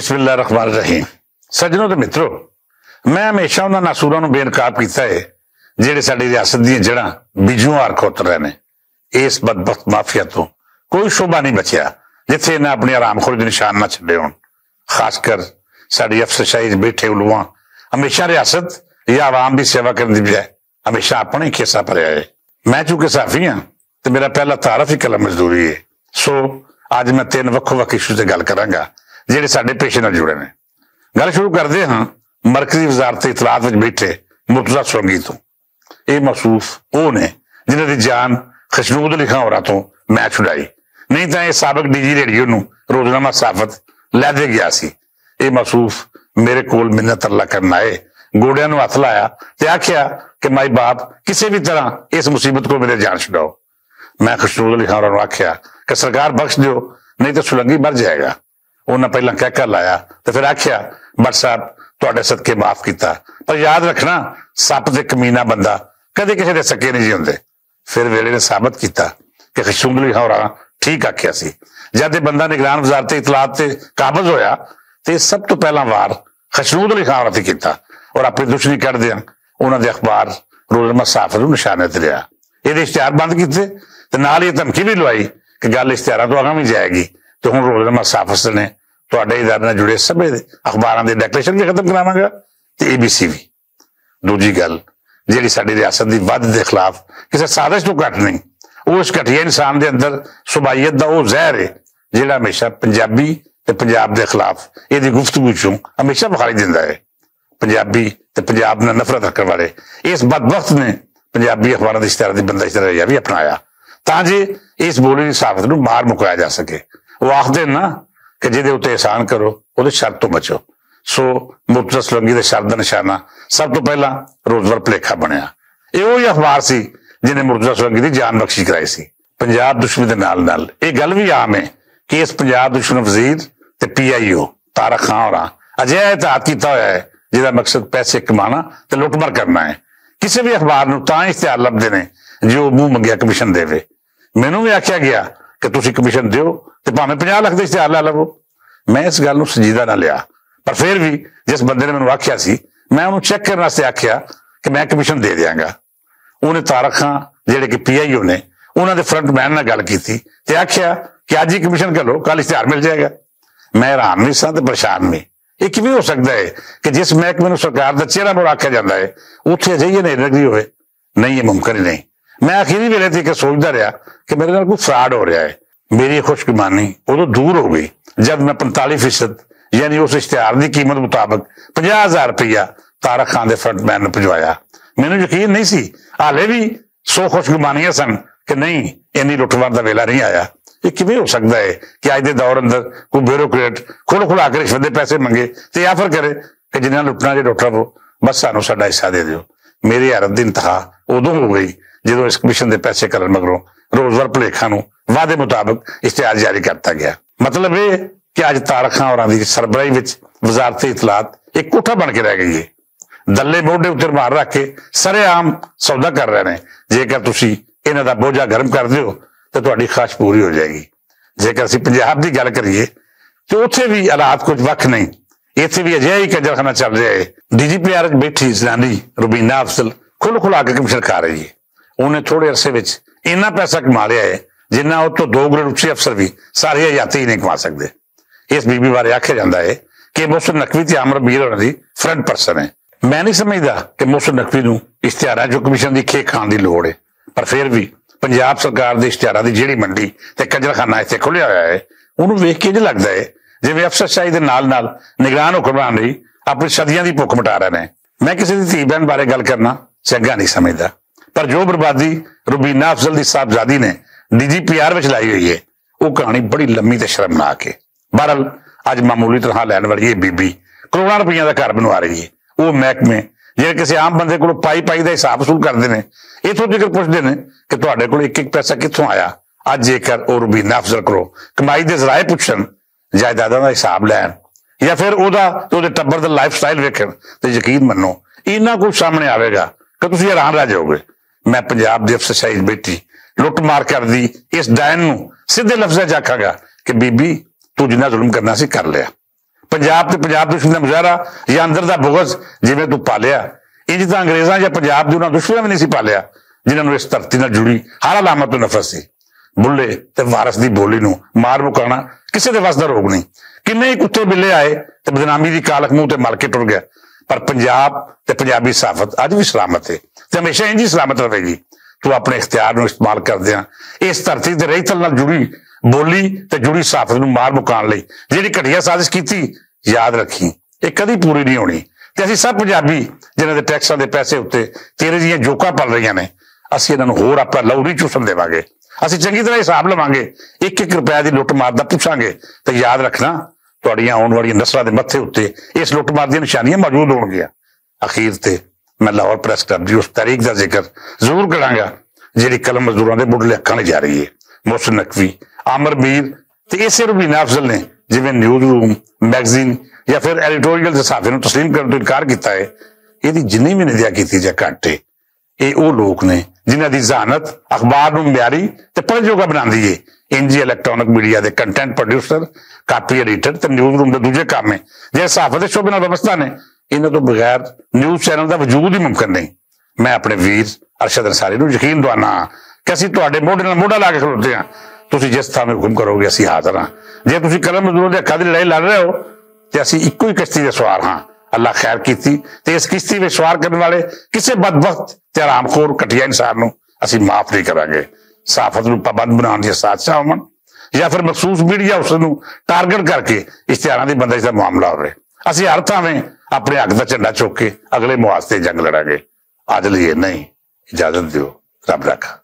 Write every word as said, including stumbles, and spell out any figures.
बिस्मिल्लाह रहमान रहीम। सज्जनों ते मित्रों, मैं हमेशा उन्होंने नासूरां नूं बेनकाब किया है जिहड़े साडी रियासत दी जड़ां बिजों आर खोतर रहे ने। इस बदबख्त माफिया तो कोई शोभा नहीं बचिया जिथे इन्हें अपनी आरामखोरी के निशान ना छड्डे होण। खासकर साडी अफसरशाही बैठे उलूआ हमेशा रियासत या आवाम की सेवा करने की बजाय हमेशा अपने खिस्सा भरिया है। मैं चूंकि साफी हाँ तो मेरा पहला तारफ ही कलम मजदूरी है। सो अज मैं तीन वक्खो वक् इशू से गल करांगा जिहड़े साडे पेशे नाल जुड़े ने। गल शुरू करते हाँ मरकजी वजारत इतलात विच बैठे मुर्तजा सोलंकी तो। ये महसूस वो ने जिन्हां दी जान खशनूद अली खां होरां तो मैं छुड़ाई, नहीं तो यह सबक डी जी रेडियो नूं रोजनामा साफत लैदे गया सी। ये महसूस मेरे कोल मिन्नत तरला करन आए, गोड़ियां नूं हथ लाया ते आख्या कि माई बाप किसी भी तरह इस मुसीबत को मेरे जान छुड़ाओ। मैं खशनूद अली खां होरां नूं आख्या कि सरकार बख्श दिओ नहीं तो सोलंकी मर जाएगा। उन्हें पहला कहकर लाया तो फिर आख्या बट साहब तुहाडे सदके माफ किया, पर याद रखना सप ते कमीना बंदा कदे किसी दे सके नहीं जी हुंदे। फिर वेले ने साबित किया कि खशनूद अली खां होरां ठीक आख्या सी। जद बंदा निगरान वजारत इतलात से काबज होया तो सब तो पहला वार खशनूद अली खां होरां ते कीता और अपनी दुश्मनी कढ़दियां उन्होंने अखबार रोजनामा साफत नूं निशाने ते लिया। ये इश्तिहार बंद किए तो नाल ही धमकी भी लवाई कि गल इश्तिहारां तो अगां भी जाएगी तो हुण रोजनामा साफत ने तुहाडे इदारे नाल जुड़े सभी अखबारां दे डेक्लेरेशन भी खत्म करावांगा ते ए बी सी भी। दूजी गल जिहड़ी साडी रियासत दी वध दे खिलाफ किसी साजिश तो घट नहीं, वो इस घटिया इंसान दे अंदर सुबाइयत दा वो जहर है जिहड़ा हमेशा पंजाबी ते पंजाब दे खिलाफ इहदी गुफ्तगू चों हमेशा बुखारी दिंदा है। पंजाबी ते पंजाब नाल नफरत रखने वाले इस बदबख्त ने पंजाबी अखबारां दे इश्तिहारां दी बंदिश दा रवैया भी अपनाया तां जे इस बोली दी साफत नूं मार मुकाया जा सके। वो आखदे ना कि जिहदे उत्ते एहसान करो उहदे शर तो बचो। सो मुर्तजा सोलंकी दे शर दा निशाना सब तो पहला रोजवर भुलेखा बनिया। ये वही अखबार सी जिन्हें मुर्तजा सोलंकी दी जान बख्शी कराई सी। पंजाब दुश्मनी दे नाल नाल ये गल भी आम है कि इस पंजाब दुश्मन वजीर ते पी आई ओ तारक खां होरां अजिहा इतिहाद कीता होया है जिहदा मकसद पैसे कमाना ते लुटमार करना है। किसी भी अखबार नूं तां इश्तिहार लभदे ने जो मूंह मंगिया कमीशन देवे। मैनूं भी आख्या गया कि तुसीं कमीशन दिओ ते भावें पचास लाख दे इश्तिहार लै लवो। मैं इस गल नूं संजीदा ना लिया, पर फिर भी जिस बंदे ने मैनूं आख्या सी मैं उन्होंने चेक करने वास्ते आख्या कि मैं कमीशन दे दियांगा। उन्हें तारक खां जिहड़े कि पी आई ओ ने उन्होंने फ्रंट मैन नाल गल कीती ते आख्या कि अज ही कमीशन घलो कल इश्तिहार मिल जाएगा। मैं हैरान भी सा ते परेशान भी। ये किवें हो सकता है कि जिस महकमे नूं सरकार दा चेहरा मोड़ आख्या जाता है उत्थे अजिही नेरनगी होवे? नहीं, ये मुमकिन ही नहीं। मैं आखिरी वेले ते कि सोचदा रहा कि मेरे नाल कोई फ्रॉड हो रहा है। मेरी खुशगुमानी उदों दूर हो गई जब मैं पैंताली फीसद यानी उस इश्तिहार की कीमत मुताबिक पचास हजार रुपया तारक खान के फ्रंटमैन ने भिजवाया। मैनूं यकीन नहीं सी, हाले भी सौ खुशगुमानियां सन कि नहीं इन्नी लुटमार का वेला नहीं आया। ये किवें हो सकता है कि अज के दौर अंदर कोई ब्यूरोक्रेट खुल खुला के रिश्वत के पैसे मंगे तो आफर करे कि जिन्हें लुटना जो लुट लवो, बस सानू साडा हिस्सा दे दिओ। मेरी हैरत की इंतहा उदों हो गई जो इस कमीशन के पैसे करन मगरों रोजवर भुलेखा नूं वादे मुताबिक इश्तिहार जारी करता गया। मतलब ये कि अज तारक खां होरां दी सरबराही विच वजारत इतलात एक कोठा बन के रह गई है। दल्ले मोढे उत्ते मार रख के सरेआम सौदा कर रहे हैं। जेकर तुसीं इन्हां दा बोझा गर्म कर दिओ तो तुहाडी ख्वाहिश पूरी हो जाएगी। जेकर असीं पंजाब की गल करिए तो उत्थे भी हालात कुछ वख नहीं। इत्थे भी अजिहा ही कजरखाना चल रहा है। डी जी पी आर बैठी जनानी रुबीना अफजल खुल खुला के कमीशन खा रही है। उन्हें थोड़े अरसे विच इन्ना पैसा कमा लिया है जिन्ना उस तो दो ग्रेड उच्चे अफसर भी सारी हयाती ही नहीं कमा सकते। इस बीबी बारे आख्या जाता है कि मोहसिन नकवी ते आमर मीर होरां दी फ्रंट परसन है। मैं नहीं समझदा कि मोहसिन नकवी नूं इश्तिहारां चों कमीशन की खेख खाण की लोड़ है, पर फिर भी पंजाब सरकार के इश्तिहारां की जिहड़ी मंडी ते कजरखाना इत्थे खुलिया होया है उहनूं वेख के इंज लगदा है जिवें अफसरशाही दे नाल नाल निगरान हुक्मरान भी अपनी सदियां की भुख मिटा रहे हैं। मैं किसी की धी भैन बारे गल करना चंगा नहीं समझदा, पर जो बर्बादी रुबीना अफजल की साहबजादी ने डी जी पी आर में लाई हुई है वो कहानी बड़ी लम्मी ते शर्मनाक है। बहरल अज मामूली तनख्वाह लैण वाली ये बीबी करोड़ों रुपया का घर बनवा रही है। वो महकमे जिहड़े किसी आम बंदे को पाई पाई का हिसाब वसूल करते हैं, इथों जिक्र पुछते हैं कि तुहाडे कोल एक एक पैसा कित्थों आया। अज जेकर वो रुबीना अफजल को कमाई के जराए पुछण, जायदादां का हिसाब लैण या फिर ओहदा ते ओहदे टब्बर दा लाइफ स्टाइल वेखण तो यकीन मनो इन्ना कुछ सामने आवेगा कि तुसीं हैरान रह जाओगे। मैं पंजाब दी अफसरशाही बैठी लुट मार कर दी इस डायन नूं सीधे लफ्ज़ां च आखांगा कि बीबी तू जिन्ना जुल्म करना सी कर लिया। पंजाब ते पंजाब दुश्मन का मुजाहरा या अंदर का बुगज जिवें तू पालिया, इंज तां अंग्रेज़ां या पंजाब दे उन्हां दुश्मनां भी नहीं सी पालिया जिन्हां इस धरती नाल जुड़ी हर अलामत तो नफरत सी। बुल्ले ते वारस की बोली नूं मार मुकाना किसी के वस का रोग नहीं। किन्ने ही कुत्ते बिल्ले आए ते बदनामी की कालख मूंह ते मल के टुर गया, पर पंजाब ते पंजाबी सहाफत अज भी सलामत है ते हमेशा इंज ही सलामत रहेगी। तू अपने इख्तियार नूं इस्तेमाल करदिआं इस धरती ते रहीतल नाल जुड़ी बोली ते जुड़ी सहाफत नूं मार मुकाउण लई जिहड़ी घटिया साजिश कीती, याद रखी ये कदी पूरी नहीं होनी। ते असीं सब पंजाबी जिन्हां दे टैक्सां दे पैसे उत्ते तेरे जिहियां जोकां पल रहीआं ने, असीं इन्हां नूं होर अपना लहू नहीं चूसन देवांगे। असीं चंगी तरह हिसाब लवांगे, एक एक रुपए की लुट मार दा पुछांगे। तो याद रखना तुहाड़ियां आउण वालियां नस्लां दे मत्थे उत्ते इस लुट मार दी निशानियां मौजूद होणगियां। अखीर ते मैं लाहौर प्रेस क्लब की उस तारीख का जिक्र जरूर करांगा जिहड़ी कलम मजदूरां दे मुढले अखां ने जा रही है। मोहसिन नकवी, आमर मीर ते इसे रुबीना अफजल ने जिवें न्यूज़ रूम, मैगजीन या फिर एडिटोरियल सहाफे नूं तस्लीम करन तो इनकार किया है, इहदी जिन्नी भी निंदा कीती जाए घट है। ये वो लोग ने जिन्हां दी जहानत अखबार नूं म्यारी ते पढ़न जोगा बनांदी है। इंज इलैक्ट्रॉनिक मीडिया के कंटेंट प्रोड्यूसर, कापी एडिटर ते न्यूज़ रूम के दूजे काम है जिहड़े सहाफत दे शोबे नाल वाबस्ता ने, इन्हां तो बगैर न्यूज़ चैनल का वजूद ही मुमकिन नहीं। मैं अपने वीर अरशद अंसारी नूं यकीन दवाना कि असीं तुहाडे मोढे नाल मोढा ला के खलोते हां। तुसीं जिस थां हुक्म करोगे असीं हाज़र हां। जे तुसीं कलम मजदूरां दे हक्कां दी लड़ाई लड़ रहे हो ते असीं इक्को ही किश्ती दे सवार हां। अल्लाह खैर कीती ते इस किश्ती में सवार करने वाले किसी बदबख्त ते हरामखोर घटिया इंसान नूं असीं माफ नहीं करांगे। सहाफत नूं पाबंद बनाउण दी साजिशां होवन या फिर मखसूस मीडिया उस नूं टारगेट करके इश्तिहारां दी बंदिश दा मामला होवे, असीं हर थावें अपने हक दा झंडा चुक के अगले मुआसते जंग लड़ांगे। अज लई इन्ना ही, इजाजत दिओ, रब रखा।